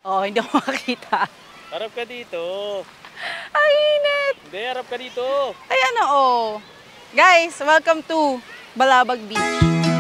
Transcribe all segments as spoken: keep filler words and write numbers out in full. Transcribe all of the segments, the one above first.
Oh, hindi ako makakita. Harap ka dito. Ay, init! Hindi, harap ka dito. Ayan oo. Guys, welcome to Balabag Beach.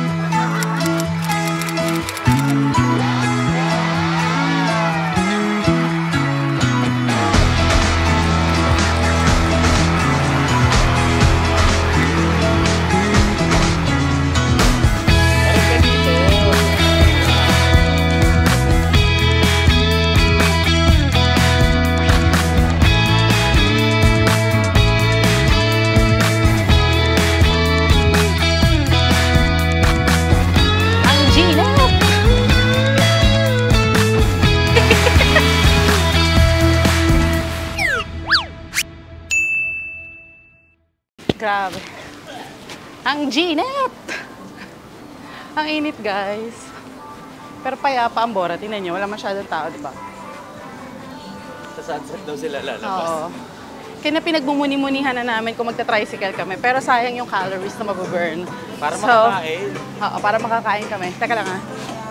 Grabe. Ang ginit! Ang init, guys. Pero payapa ang Bora. Tingnan nyo, wala masyadong tao, di ba? Sa sunset daw sila lalabas. Oo. Kaya na pinagmumuni-munihan na namin kung magta-tricycle kami. Pero sayang yung calories na mabuburn. Para so, makakain. Oo, para makakain kami. Teka lang ha.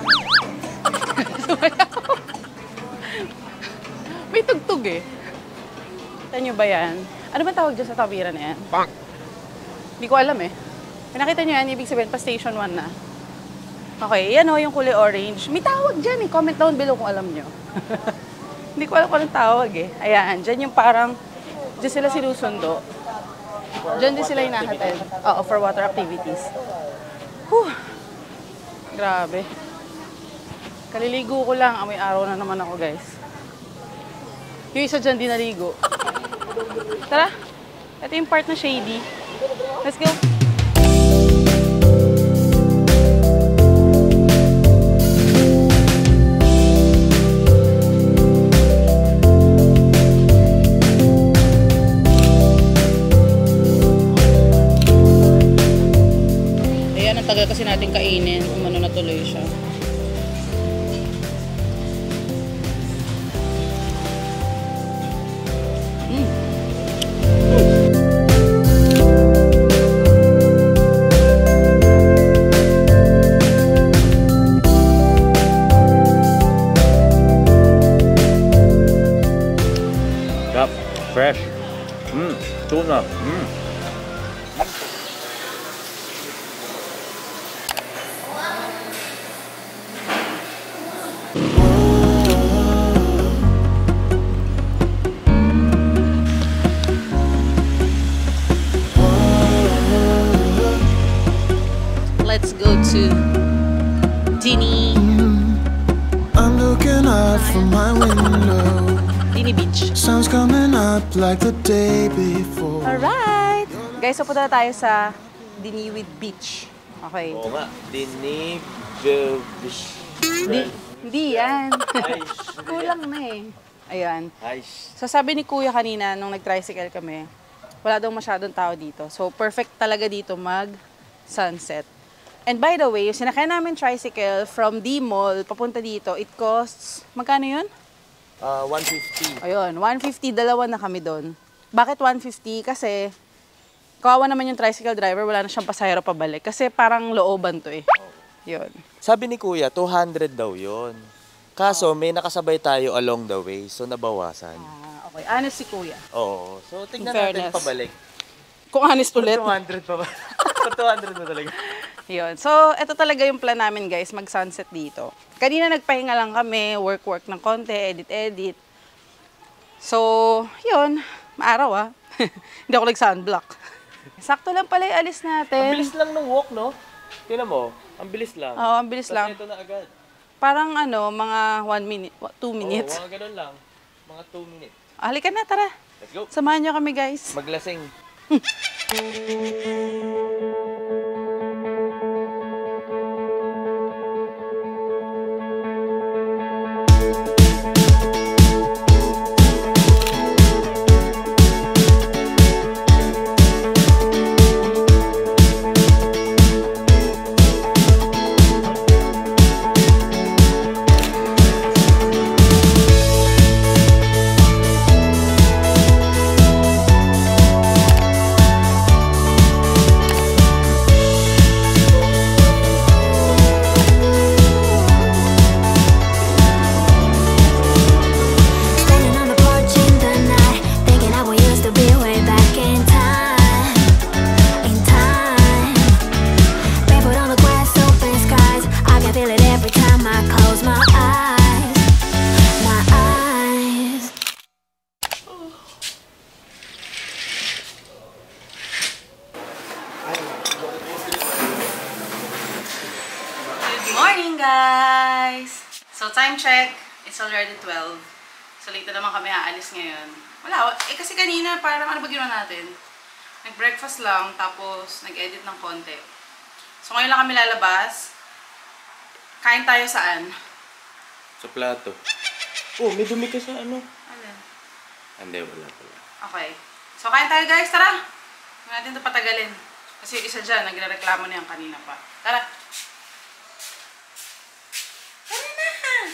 May tugtog eh. Kita nyo ba yan? Ano ba tawag dyan sa tawiran na yan? Pang! Hindi ko alam eh. Pinakita nyo yan, ibig sabihin pa station one na. Okay, yan o, yung kulay orange. May tawag dyan eh. Comment down below kung alam nyo. Hindi ko alam kung anong tawag eh. Ayan, dyan yung parang, dyan sila sinusundo. Dyan din sila hinahatid. Oo, for water activities. Whew. Grabe. Kaliligo ko lang. Amoy araw na naman ako, guys. Yung isa dyan din naligo. Tara. Ito yung part na shady. Let's go. Ayan, ang tagal kasi natin kainin. Umano na tuloy siya. Fresh. Mmm. Tuna. Mmm. Let's go to Dini. I'm looking out from my window. Dinibeach. Sun's coming up like the day before. Alright! Guys, so punta na tayo sa Diniwid Beach. Okay. Oo nga. Dinibeach. Di, hindi yan. Kulang na eh. Ayan. Nice. So sabi ni Kuya kanina nung nag-tricycle kami, wala daw masyadong tao dito. So perfect talaga dito mag-sunset. And by the way, yung sinakay namin tricycle from D Mall papunta dito, it costs, magkano yun? Uh, one fifty. Ayun, one fifty, dalawa na kami doon. Bakit one fifty? Kasi, kawawa naman yung tricycle driver, wala na siyang pasahero pabalik. Kasi parang looban to eh. Yun. Sabi ni Kuya, two hundred daw yun. Kaso, may nakasabay tayo along the way, so nabawasan. Ah, okay. Honest si Kuya. Oo. So, tignan Fairness. natin pabalik. Kung honest ulit. two hundred pa ba? two hundred na talaga. Yun. So, ito talaga yung plan namin, guys, mag-sunset dito. Kanina nagpahinga lang kami, work-work ng konti, edit-edit. So, yun. Maaraw ah. Hindi ako nag-sunblock. Sakto lang pala yung alis natin. Ang bilis lang ng walk, no? Tingnan mo, ang bilis lang. Oo, ang bilis lang. Tapos ito na agad. Parang ano, mga one minute, two minutes. Oo, mga ganun lang. Mga two minutes. Halika na, tara. Let's go. Samahan nyo kami, guys. Maglasing. time check, it's already twelve. So late na naman kami aalis ngayon. Wala, eh kasi kanina parang ano ba ginawa natin? Nag-breakfast lang, tapos nag-edit ng konti. So ngayon lang kami lalabas. Kain tayo saan? Sa plato. Oh, may dumi ka sa ano? Alin? Hindi, wala pala. Okay. So kain tayo guys, tara! Huwag natin ito patagalin. Kasi yung isa dyan, nagre-reklamo na yan kanina pa. Tara! Tara na!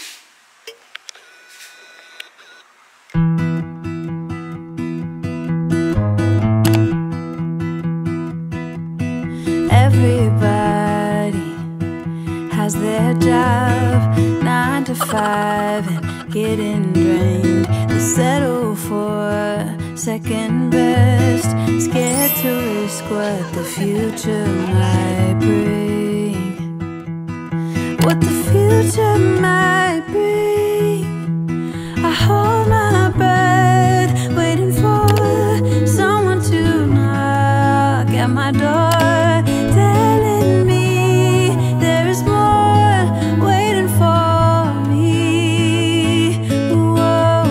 Everybody has their job, nine to five, and getting drained. They settle for second best, scared to risk what the future might bring. What the future might bring. I hold my breath, waiting for someone to knock at my door, telling me there is more waiting for me. Whoa.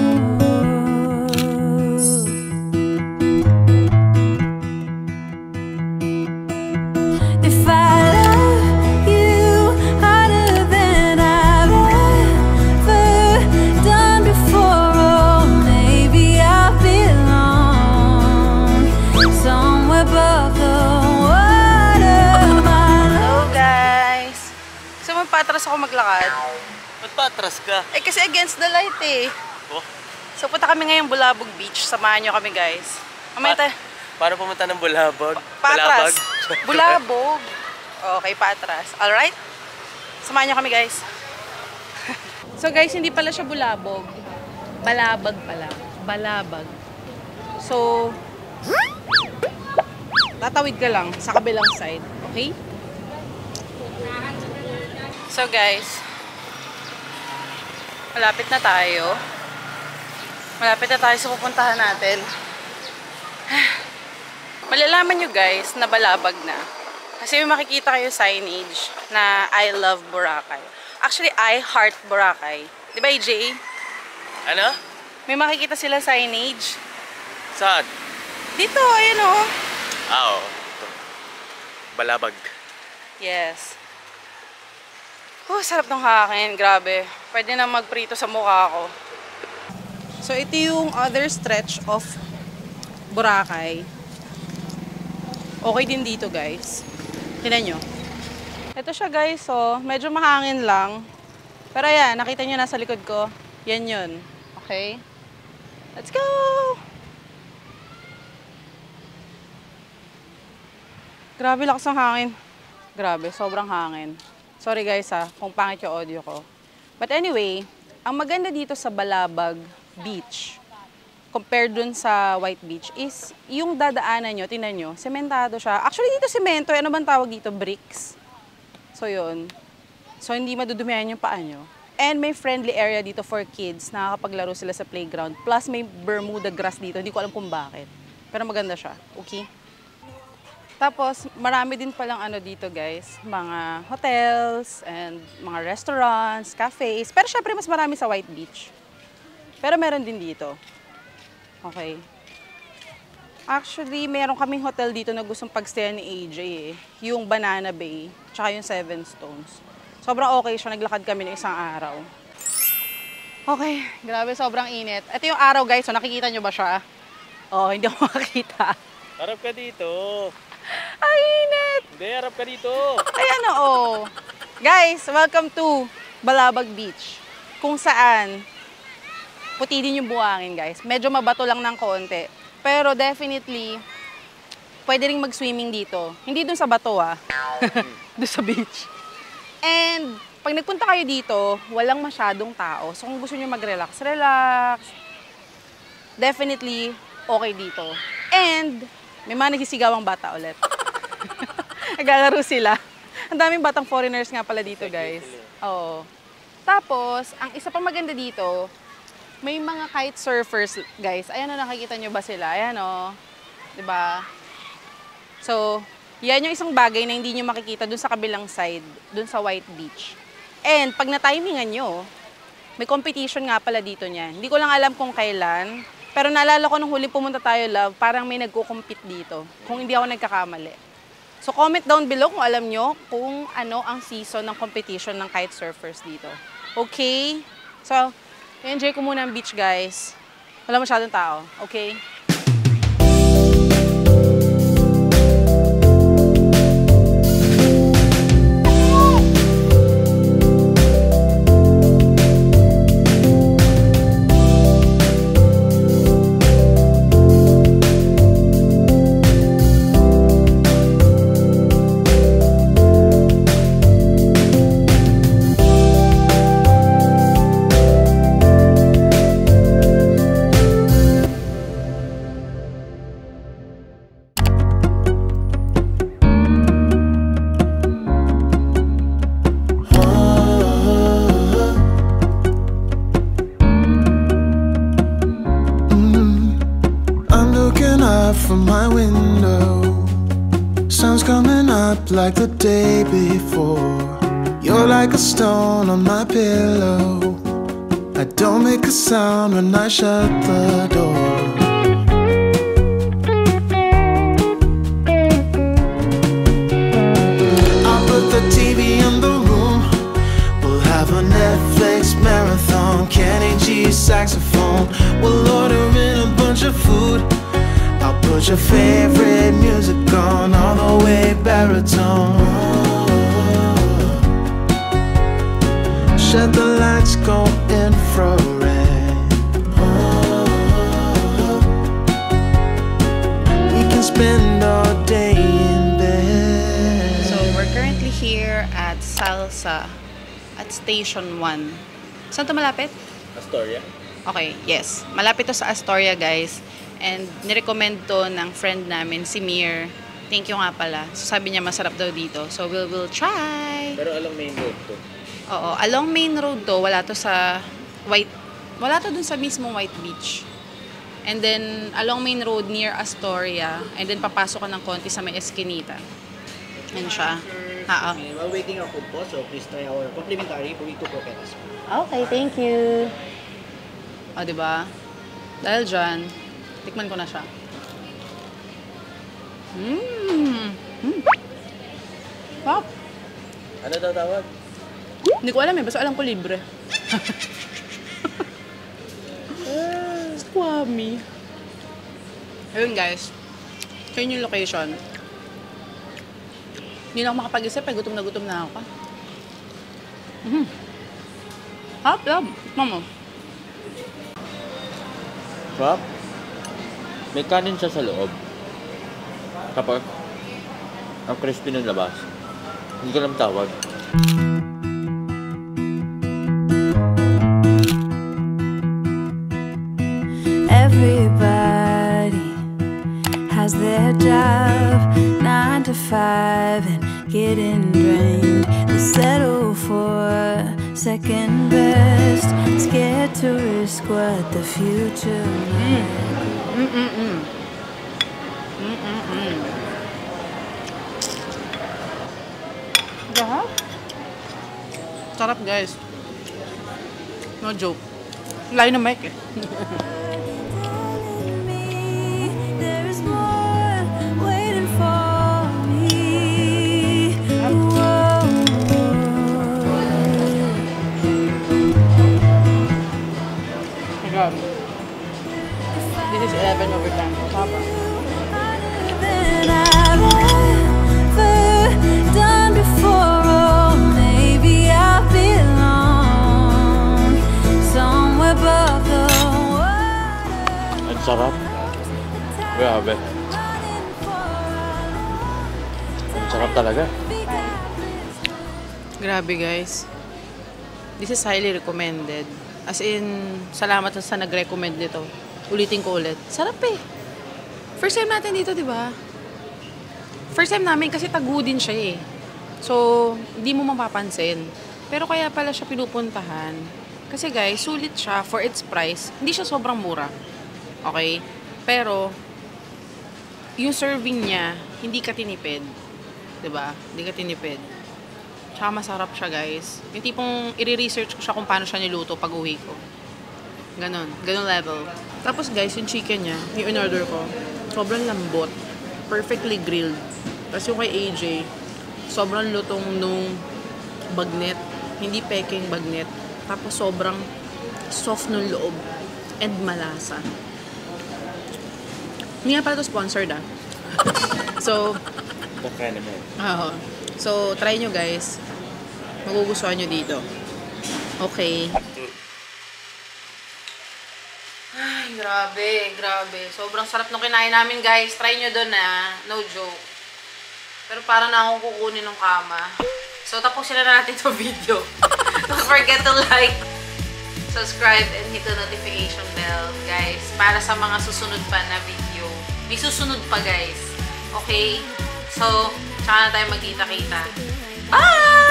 If I love you harder than I've ever done before, oh, maybe I belong somewhere above the water. Hello guys! So magpatras ako maglakad. Ba't patras ka? Eh kasi against the light eh. Oh, So punta kami ngayong Balabag Beach. Samahan nyo kami guys. Mamaya tayo. paano pumunta ng Bulabog? Patras. Balabag? Bulabog. Okay, patras. Alright? Samahan nyo kami guys. So guys, hindi pala siya Bulabog. Balabag pala. Balabag. So, tatawid ka lang sa kabilang side. Okay? So guys, malapit na tayo. Malapit na tayo sa pupuntahan natin. Malalaman nyo guys na balabag na. Kasi may makikita kayo signage na I love Boracay. Actually, I heart Boracay. Di ba, A J? Ano? May makikita sila signage. Saan? Dito, ayan o. Ah, oo. Ito. Balabag. Yes. Oh, sarap ng hangin. Grabe. Pwede na magprito sa mukha ko. So, ito yung other stretch of Boracay. Okay din dito, guys. Tingnan nyo. Ito siya, guys. So, medyo mahangin lang. Pero ayan, nakita nyo nasa likod ko. Yan yun. Okay? Let's go! Grabe, lakas ng hangin. Grabe, sobrang hangin. Sorry guys ha, kung pangit yung audio ko. But anyway, ang maganda dito sa Balabag Beach, compared dun sa White Beach, is yung dadaanan nyo, tingnan nyo, sementado siya. Actually dito semento, ano bang tawag dito? Bricks. So yun. So hindi madudumihan yung paa nyo. And may friendly area dito for kids, nakakapaglaro sila sa playground. Plus may Bermuda grass dito, hindi ko alam kung bakit. Pero maganda siya, okay? Tapos, marami din palang ano dito guys, mga hotels and mga restaurants, cafes. Pero syempre mas marami sa White Beach. Pero meron din dito. Okay. Actually, meron kaming hotel dito na gustong pagstayan ni A J eh. Yung Banana Bay, tsaka yung Seven Stones. Sobrang okay siya, naglakad kami ng isang araw. Okay, grabe sobrang init. Ito yung araw guys, so nakikita nyo ba siya? Oh, hindi ako makakita. Harap ka dito. Ay, init! Hindi, harap ka dito. Ayan oo. Guys, welcome to Balabag Beach. Kung saan, puti din yung buhangin guys. Medyo mabato lang ng konti. Pero definitely, pwede rin mag-swimming dito. Hindi dun sa bato ah. Dun sa beach. And, pag nagpunta kayo dito, walang masyadong tao. So kung gusto nyo mag-relax, relax. Definitely, okay dito. And, may mga nagsisigawang bata ulit. Naglalaro sila. Ang daming batang foreigners nga pala dito, guys. Oo. Tapos, ang isa pa maganda dito, may mga kite surfers, guys. Ayan o, nakikita nyo ba sila? Ayan o. Diba? So, yan yung isang bagay na hindi nyo makikita dun sa kabilang side, dun sa White Beach. And, pag na-timingan nyo, May competition nga pala dito niyan. Hindi ko lang alam kung kailan. Pero naalala ko nung huli pumunta tayo, love, parang may nagko-compete dito. Kung hindi ako nagkakamali. So comment down below kung alam nyo kung ano ang season ng competition ng kite surfers dito. Okay? So, enjoy ko muna ang beach, guys. Wala masyadong tao. Okay? From my window, sun's coming up like the day before. You're like a stone on my pillow. I don't make a sound when I shut the door. I'll put the T V in the room. We'll have a Netflix marathon, Kenny G saxophone. We'll order in a bunch of food. I'll put your favorite music on, all the way baritone. Shut the lights, go infrared. We can spend all day in bed. So, we're currently here at Salsa at Station one. Saan to malapit? Astoria? Okay, yes. Malapit to sa Astoria, guys. And nirecommend to ng friend namin, si Mir. Thank you nga pala. So, sabi niya masarap daw dito. So, we'll, we'll try. Pero along main road to. Oo, along main road to. Wala to sa White... Wala to dun sa mismong White Beach. And then, along main road near Astoria. And then, papasok ka ng konti sa may Eskinita. Yan siya. Ha, While waiting our food po, so please try our complimentary burrito croquetas. okay, thank you. O, diba? Dahil dyan, tikman ko na siya. Mmm! Mm. Wow! Ano daw tawag? Hindi ko alam eh, basta alam ko libre. Squammy. Ayun guys, ito yung location. Hindi na ako makapag-isip eh, gutom na gutom na ako. Mm-hmm. Hap, love. Mama. Swap? May kanin siya sa loob. Kapag ang crispy ng labas. Hindi ko alam tawag. Everybody has their job, nine to five, and getting drained. They settle for second best, scared to risk what the future might. Mm-mm-mm. Mm-mm-mm. Sarap. Sarap guys. No joke. Layo na mic eh. Telling me there's more waiting for me. Whoa. My God. This is eleven over time. Papa. Harder than I've ever done before. Oh, maybe I belong somewhere above the water. Ang sarap. Grabe. Ang sarap talaga. Grabe guys. This is highly recommended. As in, salamat sa nag-recommend nito. Ulitin ko ulit. Sarap eh. First time natin dito, di ba? First time namin kasi tagu din siya eh. So, hindi mo mapapansin. Pero kaya pala siya pinupuntahan. Kasi guys, sulit siya for its price. Hindi siya sobrang mura. Okay? Pero, yung serving niya, hindi ka tinipid. Diba? Hindi ka tinipid. Tsaka masarap siya, guys. Yung tipong i-research ko siya kung paano siya niluto pag uwi ko. Ganon. Ganon level. Tapos, guys, yung chicken niya, yung in-order ko, sobrang lambot. Perfectly grilled. Tapos yung kay A J, sobrang lutong nung bagnet. Hindi peking bagnet. Tapos sobrang soft nung loob. And malasa. Hindi nga pala ito sponsored ah. So, Baka naman. Oo. So, try nyo guys. Magugustuhan nyo dito. Okay. Ay, grabe, grabe. Sobrang sarap nung kinain namin guys. Try nyo doon ah. No joke. Pero parang na akong kukunin ng kama. So, tapusin na natin itong video. Don't forget to like, subscribe, and hit the notification bell, guys. Para sa mga susunod pa na video. May susunod pa, guys. Okay? So, tsaka na tayo magkita-kita. Bye!